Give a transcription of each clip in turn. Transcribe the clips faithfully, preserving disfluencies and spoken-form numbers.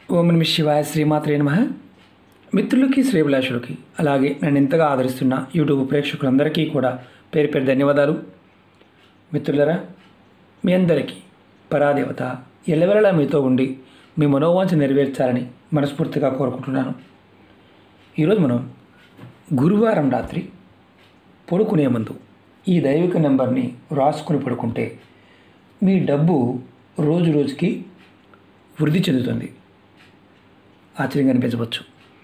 ఓం నమః శివాయ. శ్రీమాత్రే నమః. మిత్రులకి, శ్రేభిలాషులకి, అలాగే నన్ను ఎంతగా ఆదరిస్తున్న యూట్యూబ్ ప్రేక్షకులందరికీ కూడా పేరు పేరు ధన్యవాదాలు. మిత్రులరా, మీ అందరికీ పరాదేవత ఎల్లవెల్లలా మీతో ఉండి మీ మనోవాంఛ నెరవేర్చాలని మనస్ఫూర్తిగా కోరుకుంటున్నాను. ఈరోజు మనం గురువారం రాత్రి పడుకునే ముందు ఈ దైవిక నెంబర్ని రాసుకుని పడుకుంటే మీ డబ్బు రోజు రోజుకి వృద్ధి చెందుతుంది. ఆశ్చర్యంగా అనిపించవచ్చు.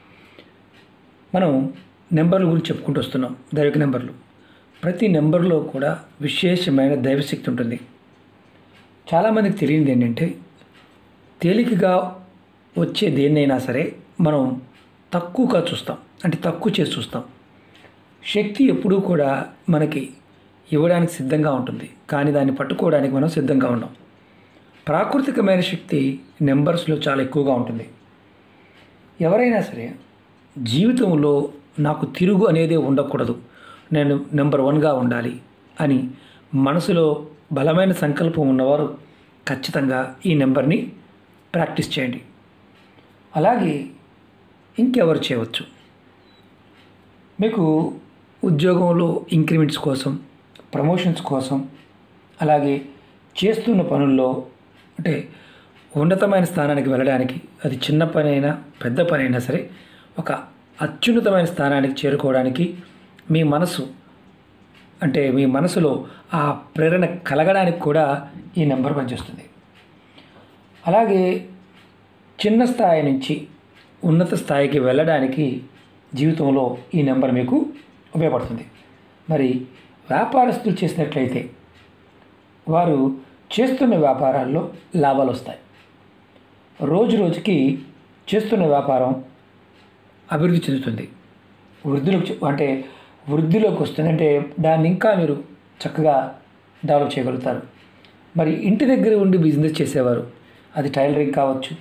మనం నెంబర్ల గురించి చెప్పుకుంటూ వస్తున్నాం. దైవిక నెంబర్లు, ప్రతి నెంబర్లో కూడా విశేషమైన దైవశక్తి ఉంటుంది. చాలామందికి తెలియనిది ఏంటంటే, తేలికగా వచ్చే దేన్నైనా సరే మనం తక్కువగా చూస్తాం, అంటే తక్కువ చేసి చూస్తాం. శక్తి ఎప్పుడూ కూడా మనకి ఇవ్వడానికి సిద్ధంగా ఉంటుంది, కానీ దాన్ని పట్టుకోవడానికి మనం సిద్ధంగా ఉండం. ప్రాకృతికమైన శక్తి నెంబర్స్లో చాలా ఎక్కువగా ఉంటుంది. ఎవరైనా సరే జీవితంలో నాకు తిరుగు అనేది ఉండకూడదు, నేను నెంబర్ వన్గా ఉండాలి అని మనసులో బలమైన సంకల్పం ఉన్నవారు ఖచ్చితంగా ఈ నెంబర్ని ప్రాక్టీస్ చేయండి. అలాగే ఇంకెవరు చేయవచ్చు. మీకు ఉద్యోగంలో ఇంక్రిమెంట్స్ కోసం, ప్రమోషన్స్ కోసం, అలాగే చేస్తున్న పనుల్లో అంటే ఉన్నతమైన స్థానానికి వెళ్ళడానికి, అది చిన్న పని అయినా పెద్ద పని అయినా సరే ఒక అత్యున్నతమైన స్థానానికి చేరుకోవడానికి మీ మనసు అంటే మీ మనసులో ఆ ప్రేరణ కలగడానికి కూడా ఈ నెంబర్ పనిచేస్తుంది. అలాగే చిన్న స్థాయి నుంచి ఉన్నత స్థాయికి వెళ్ళడానికి జీవితంలో ఈ నెంబర్ మీకు ఉపయోగపడుతుంది. మరి వ్యాపారస్తులు చేసినట్లయితే వారు చేస్తున్న వ్యాపారాల్లో లాభాలు వస్తాయి. రోజు రోజుకి చేస్తున్న వ్యాపారం అభివృద్ధి చెందుతుంది, వృద్ధిలోకి అంటే వృద్ధిలోకి వస్తుంది. అంటే దాన్ని ఇంకా మీరు చక్కగా డెవలప్ చేయగలుగుతారు. మరి ఇంటి దగ్గర ఉండి బిజినెస్ చేసేవారు, అది టైలరింగ్ కావచ్చు,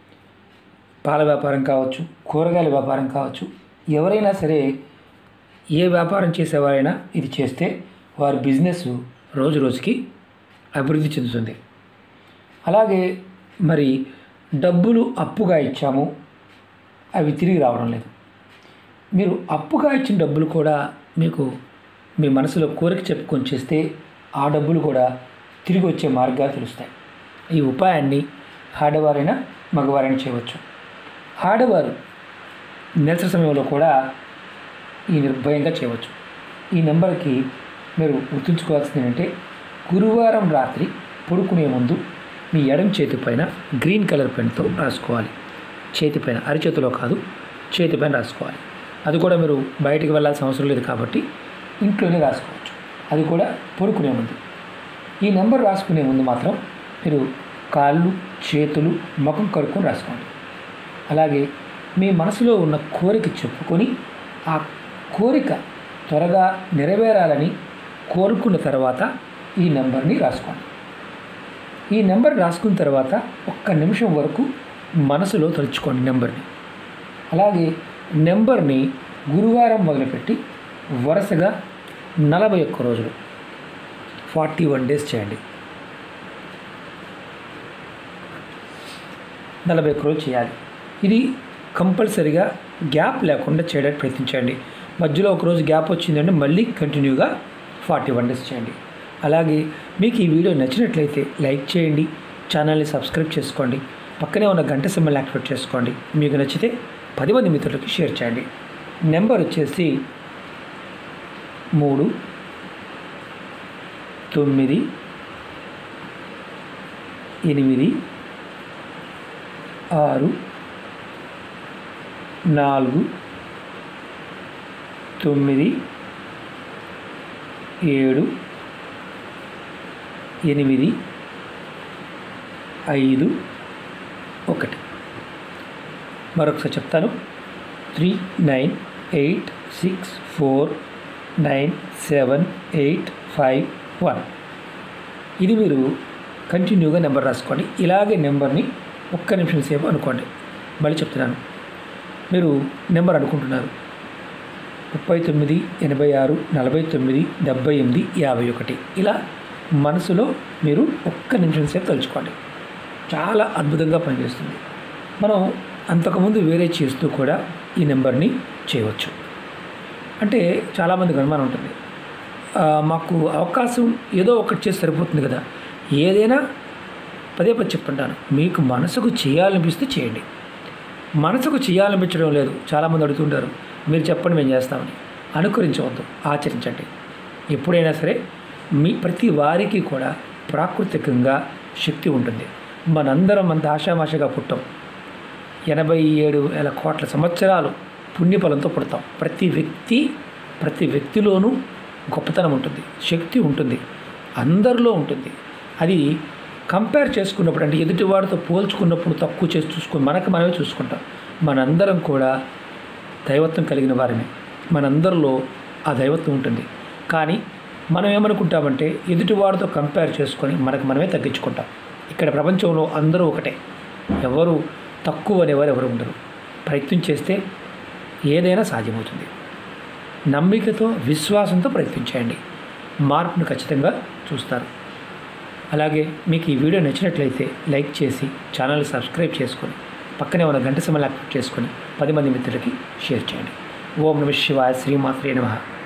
పాల వ్యాపారం కావచ్చు, కూరగాయల వ్యాపారం కావచ్చు, ఎవరైనా సరే ఏ వ్యాపారం చేసేవారైనా ఇది చేస్తే వారి బిజినెస్ రోజు రోజుకి అభివృద్ధి చెందుతుంది. అలాగే మరి డబ్బులు అప్పుగా ఇచ్చాము, అవి తిరిగి రావడం లేదు. మీరు అప్పుగా ఇచ్చిన డబ్బులు కూడా మీకు మీ మనసులో కోరిక చెప్పుకొని చేస్తే ఆ డబ్బులు కూడా తిరిగి వచ్చే మార్గాలు తెలుస్తాయి. ఈ ఉపాయాన్ని ఆడవారైనా మగవారైనా చేయవచ్చు. ఆడవారు నెలసరి సమయంలో కూడా ఈ నిర్భయంగా చేయవచ్చు. ఈ నెంబర్కి మీరు గుర్తుంచుకోవాల్సింది ఏంటంటే, గురువారం రాత్రి పడుకునే ముందు మీ ఎడమ చేతి పైన గ్రీన్ కలర్ పెన్తో రాసుకోవాలి. చేతి పైన, అరిచేతిలో కాదు, చేతి పైన రాసుకోవాలి. అది కూడా మీరు బయటికి వెళ్ళాల్సిన అవసరం లేదు కాబట్టి ఇంట్లోనే రాసుకోవచ్చు. అది కూడా పడుకునే ముందు. ఈ నెంబర్ రాసుకునే ముందు మాత్రం మీరు కాళ్ళు, చేతులు, ముఖం కడుక్కొని రాసుకోండి. అలాగే మీ మనసులో ఉన్న కోరిక చెప్పుకొని ఆ కోరిక త్వరగా నెరవేరాలని కోరుకున్న తర్వాత ఈ నెంబర్ని రాసుకోండి. ఈ నెంబర్ రాసుకున్న తర్వాత ఒక్క నిమిషం వరకు మనసులో తలుచుకోండి నెంబర్ని. అలాగే నెంబర్ని గురువారం మొదలుపెట్టి వరుసగా నలభై ఒక్క రోజులు ఫార్టీ వన్ డేస్ చేయండి. నలభై ఒక్క రోజులు చేయాలి. ఇది కంపల్సరీగా గ్యాప్ లేకుండా చేయడానికి ప్రయత్నించండి. మధ్యలో ఒకరోజు గ్యాప్ వచ్చిందంటే మళ్ళీ కంటిన్యూగా ఫార్టీ వన్ డేస్ చేయండి. అలాగే మీకు ఈ వీడియో నచ్చినట్లయితే లైక్ చేయండి, ఛానల్ని సబ్స్క్రైబ్ చేసుకోండి, పక్కనే ఉన్న గంట సింబల్ని యాక్టివేట్ చేసుకోండి. మీకు నచ్చితే పది మంది మిత్రులకి షేర్ చేయండి. నెంబర్ వచ్చేసి మూడు తొమ్మిది ఎనిమిది ఆరు నాలుగు తొమ్మిది ఏడు ఎనిమిది ఐదు ఒకటి. మరొకసారి చెప్తాను. Three nine eight six four nine seven eight five one. ఇది మీరు కంటిన్యూగా నెంబర్ రాసుకోండి. ఇలాగే నెంబర్ని ఒక్క నిమిషం సేపు అనుకోండి. మళ్ళీ చెప్తున్నాను. మీరు నెంబర్ అనుకుంటున్నారు ముప్పై తొమ్మిది ఎనభై ఆరు నలభై తొమ్మిది డెబ్బై ఎనిమిది యాభై ఒకటి. ఇలా మనసులో మీరు ఒక్క నిమిషం సేపు తలుచుకోండి. చాలా అద్భుతంగా పనిచేస్తుంది. మనం అంతకుముందు వేరే చేస్తూ కూడా ఈ నెంబర్ని చేయవచ్చు. అంటే చాలామందికి అనుమానం ఉంటుంది, మాకు అవకాశం ఏదో ఒకటి చేసి సరిపోతుంది కదా. ఏదైనా పదే పదే చెప్తుంటాను, మీకు మనసుకు చేయాలనిపిస్తే చేయండి. మనసుకు చేయాలనిపించడం లేదు, చాలామంది అడుగుతుంటారు, మీరు చెప్పండి మేము చేస్తామని. అనుకరించవద్దు, ఆచరించండి. ఎప్పుడైనా సరే మీ ప్రతి వారికి కూడా ప్రాకృతికంగా శక్తి ఉంటుంది. మనందరం అంత ఆషామాషగా పుట్టాం. ఎనభై ఏడు వేల కోట్ల సంవత్సరాలు పుణ్యఫలంతో పుడతాం. ప్రతి వ్యక్తి ప్రతి వ్యక్తిలోనూ గొప్పతనం ఉంటుంది, శక్తి ఉంటుంది, అందరిలో ఉంటుంది. అది కంపేర్ చేసుకున్నప్పుడు, అంటే ఎదుటివాడితో పోల్చుకున్నప్పుడు తక్కువ చేసి చూసుకుని మనకు మనమే చూసుకుంటాం. మనందరం కూడా దైవత్వం కలిగిన వారమే, మనందరిలో ఆ దైవత్వం ఉంటుంది. కానీ మనం ఏమనుకుంటామంటే ఎదుటివాడితో కంపేర్ చేసుకొని మనకు మనమే తగ్గించుకుంటాం. ఇక్కడ ప్రపంచంలో అందరూ ఒకటే, ఎవరు తక్కువ అనేవారు ఎవరు ఉండరు. ప్రయత్నం చేస్తే ఏదైనా సాధ్యమవుతుంది. నమ్మికతో విశ్వాసంతో ప్రయత్నించండి, మార్పును ఖచ్చితంగా చూస్తారు. అలాగే మీకు ఈ వీడియో నచ్చినట్లయితే లైక్ చేసి ఛానల్ సబ్స్క్రైబ్ చేసుకొని పక్కనే ఉన్న గంట సమయాన్ని యాక్టివేట్ చేసుకొని పది మంది మిత్రులకి షేర్ చేయండి. ఓం నమః శివాయ. శ్రీమాత్రే నమః.